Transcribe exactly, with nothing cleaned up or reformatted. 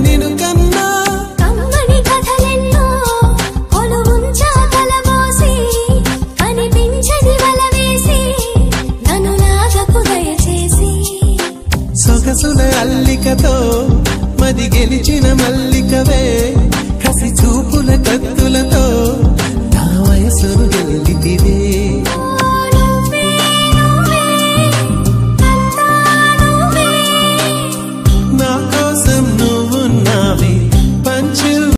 నిన్ను కన్నా కమ్మని కథలెన్నో కొలువుంచా కలబోసి కనిపించని వల వేసి నన్ను నాగకు దయచేసి సొగసుల అల్లికతో మది గెలిచిన మల్లికవే కసి చూపుల